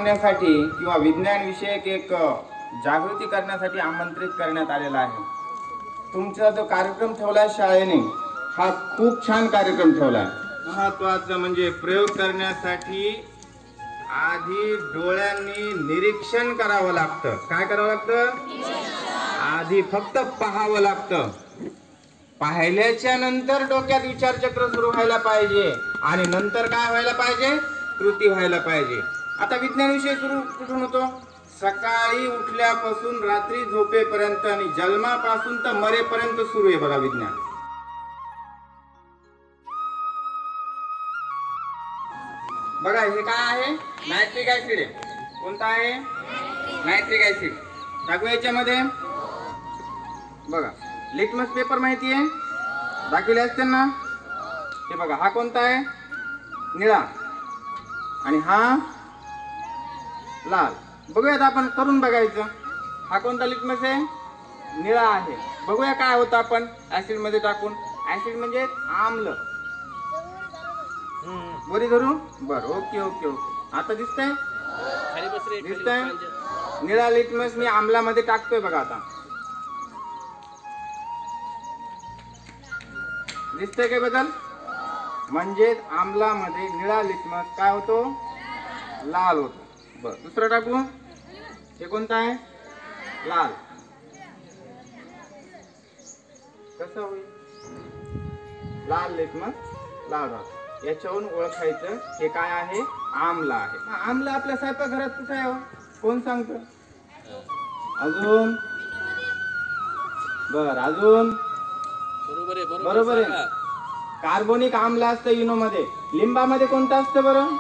सांगण्यासाठी किंवा विज्ञान विषयक एक जागृती करण्यासाठी आमंत्रित करण्यात आलेला आहे। तुमचा जो कार्यक्रम ठेवला शाळेने हा खूप छान कार्यक्रम ठेवला। महत्त्वाचं म्हणजे प्रयोग करण्यासाठी आधी डोळ्यांनी निरीक्षण करावं लागतं। काय करावं लागतं? आधी फक्त पाहावं लागतं। पाहिल्याच्या नंतर डोक्यात विचारचक्र सुरू व्हायला पाहिजे आणि नंतर काय व्हायला पाहिजे? कृती व्हायला पाहिजे। आता विज्ञान विषय सुरू कुठून होतो? सकाळी उठल्यापासून रात्री झोपेपर्यंत आणि जन्मापासून तर मरेपर्यंत सुरू आहे बघा विज्ञान। बघा हे काय आहे? नायट्रिक ऍसिड आहे। कोणता आहे? Nitric acid. टाकू याच्यामध्ये बघा लिटमस पेपर माहिती आहे? दाखवले असते ना? हे बघा हा कोणता आहे? निळा आणि हा लाल। बघूयात आपण करून बघायचं। हा कोणता लिटमस आहे? निळा आहे। बघूया काय होतं आपण ऍसिड मध्ये टाकून। ऍसिड म्हणजे आम्ल। वरी धरू बर ओके ओके ओके। आता दिसतंय? दिसतंय? निळा लिटमस मी आम्लामध्ये टाकतोय बघा। आता दिसतंय काय बदल? म्हणजे आम्लामध्ये निळा लिटमस काय होतो? लाल होतो। बर दुसरं टाकू। हे कोणतं आहे? लाल। कसं होईल? लाल लिटमस लाल राहतो। याच्यावरून ओळखायचं हे काय आहे? आम्ल आहे। आम्ल आपल्या स्वयंपाकघरात कुठे आहे? कोण सांगतं? अजून बर अजून बरोबर आहे बरोबर आहे। कार्बोनिक आम्ल असतं इनोमध्ये। लिंबामध्ये कोणतं असतं बरं?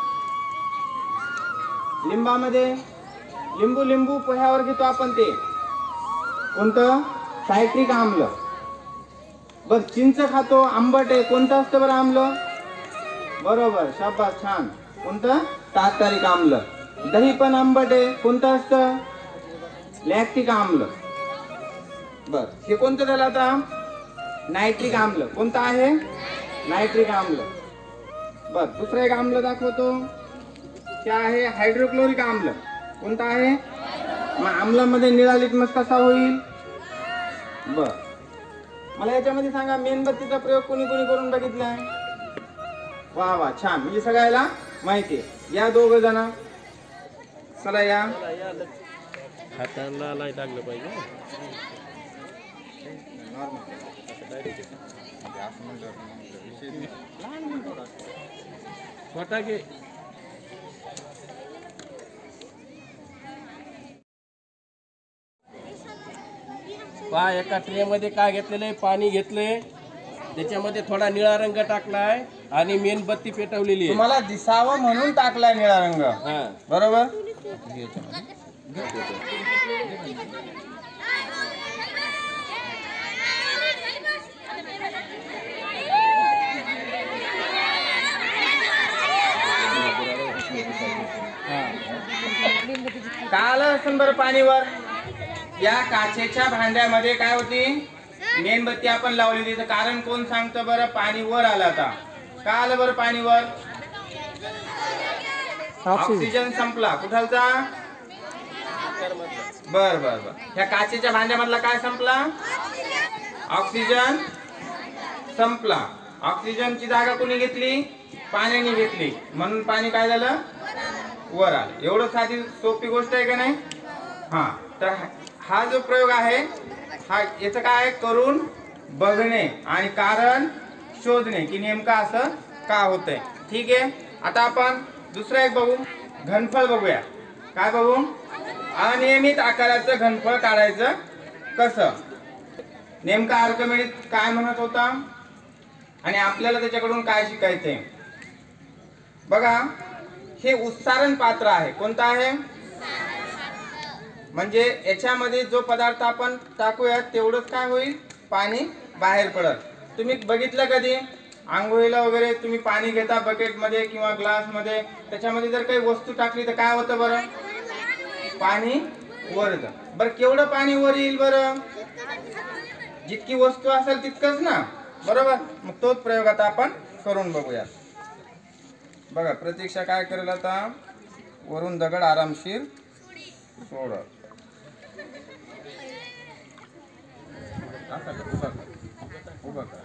लिंबामध्ये लिंबू पोह्यावर घेतो आपण ते कोणतं? सायट्रिक आम्ल। बर चिंच खातो आंबट आहे कोणतं असतं बरं आम्ल? बरोबर शाबास छान। कोणतं? टार्टारिक आम्ल। दही पण आंबट आहे कोणतं असतं? लॅक्टिक आम्ल। बर हे कोणतं झालं आता? नायट्रिक आम्ल। कोणतं आहे? नायट्रिक आम्ल। बर दुसरं एक आम्ल दाखवतो ते आहे हायड्रोक्लोरिक आम्ल। कोणतं आहे? मग आम्लामध्ये निळा लिटमस कसा होईल? बर मला याच्यामध्ये सांगा मेणबत्तीचा प्रयोग कोणी कोणी करून बघितलाय? वा वा छान। म्हणजे सगळ्याला माहिती आहे। या दोघ जण चला या। हाताला नाही टाकलं पाहिजे। छोटा घे। पहा एका ट्रे मध्ये काय घेतलेलं आहे? पाणी घेतलंय त्याच्यामध्ये थोडा निळा रंग टाकलाय आणि मेणबत्ती पेटवलेली आहे। तुम्हाला दिसावं म्हणून टाकलाय निळा रंग बरोबर? काल असं बरं पाणीवर या काचेच्या भांड्यामध्ये काय होती? मेणबत्ती आपण लावलेली। तर कारण कोण सांगतं बरं? पाणी वर आलं आता। का आलं बरं पाणी वर? ऑक्सिजन संपला। कुठालचा? बर बर बर ह्या काचेच्या भांड्यामधला काय संपला? ऑक्सिजन संपला। ऑक्सिजनची जागा कोणी घेतली? पाण्याने घेतली म्हणून पाणी काय झालं? वर आलं। एवढं साधी सोपी गोष्ट आहे का नाही? हा तर हा जो प्रयोग आहे हा याचं काय करून बघणे आणि कारण शोधणे की नेमका असं का होतंय। ठीक आहे आता आपण दुसरं एक बघू। घनफळ बघूया। काय बघू? अनियमित आकाराचं घनफळ काढायचं कसं? नेमका आर्किमिडीज काय म्हणत होता आणि आपल्याला त्याच्याकडून काय शिकायचंय? बघा हे उत्सारण पात्र आहे। कोणतं आहे? म्हणजे याच्यामध्ये जो पदार्थ आपण टाकूया तेवढंच काय होईल? पाणी बाहेर पडत। तुम्ही बघितलं कधी आंघोळीला वगैरे तुम्ही पाणी घेता बकेट मध्ये किंवा ग्लास मध्ये, त्याच्यामध्ये जर काही वस्तू टाकली तर काय होतं बरं? पाणी वर येतं। बरं केवढं पाणी वर येईल बरं? जितकी वस्तू असेल तितकंच ना बरोबर? मग तोच प्रयोग आता आपण करून बघूया। बघा प्रतीक्षा काय करेल आता? वरून दगड आरामशीर सोड. उभा कर.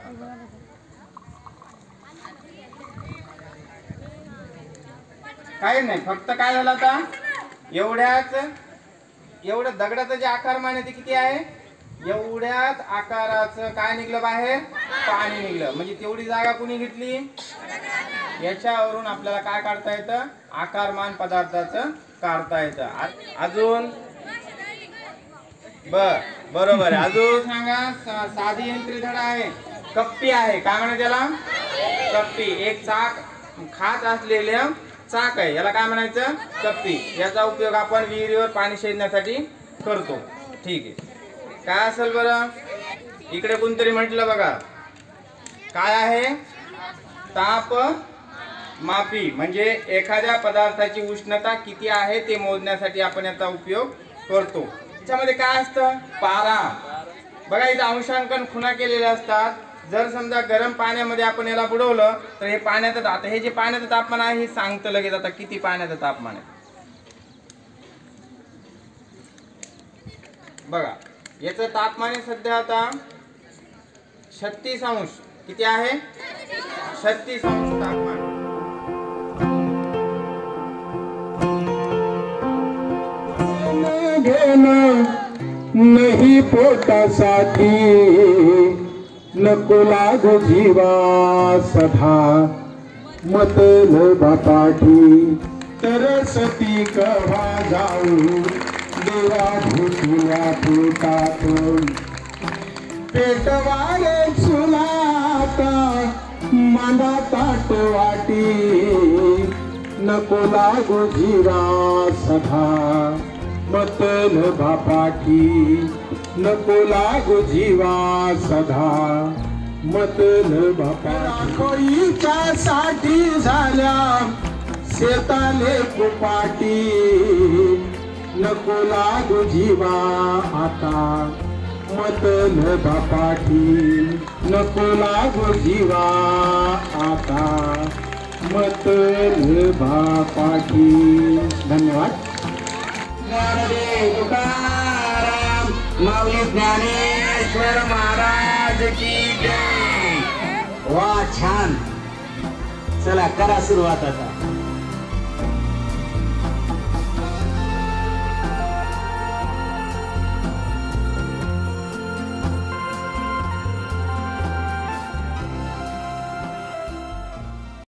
काय नाही, फक्त काय झालं आता एवढं दगडाचं जे आकारमान आहे ते किती आहे, एवढ्याच आकाराचं काय निघलं बाहेर, पाणी निघलं. म्हणजे तेवढी जागा कुणी घेतली, याच्यावरून आपल्याला काय काढता येतं, आकारमान पदार्थाचं काढता येतं. अजून बरोबर आहे. अजून सांगा. साधी यंत्री धडा आहे, कप्पी आहे. काय म्हणा त्याला, कप्पी. एक चाक खात असलेल्या चाक आहे, याला काय म्हणायचं, कप्पी. याचा उपयोग आपण विहिरीवर पाणी शेदण्यासाठी करतो. ठीक आहे. काय असेल बरं, इकडे कोणतरी म्हटलं बघा, काय आहे, ताप मापी. म्हणजे एखाद्या पदार्थाची उष्णता किती आहे ते मोजण्यासाठी आपण याचा उपयोग करतो. त्याच्यामध्ये काय असतं, पारा. बघा इथं अंशांकन खुणा केलेल्या असतात. जर समजा गरम पाण्यामध्ये आपण याला बुडवलं तर हे पाण्याचं, आता हे जे पाण्याचं तापमान आहे हे सांगतं लगेच आता किती पाण्याचं तापमान आहे. बघा याचं तापमान आहे सध्या आता 36 अंश. किती आहे, 36 अंश तापमान. नाही पोटासाठी नको लागू जीवा सधा मतलबा पाठी. तरसती कवा जाऊ देवा भूतीला पोटात. पेटवारे चुलाता मांडा ताट वाटी. नको लागू जीवा सधा मतलबा पाठी. नको लागू जीवा सधा मतलबा पाठी. साठी झाल्या शेताले कुपाटी. नको लागू जीवा आता मतलबा पाठी. नको लागू जीवा आता मतलबा पाठी. धन्यवाद. ज्ञानदेव तुकाराम माऊली ज्ञानेश्वर महाराज की जय. वा छान. चला करा सुरुवात आता.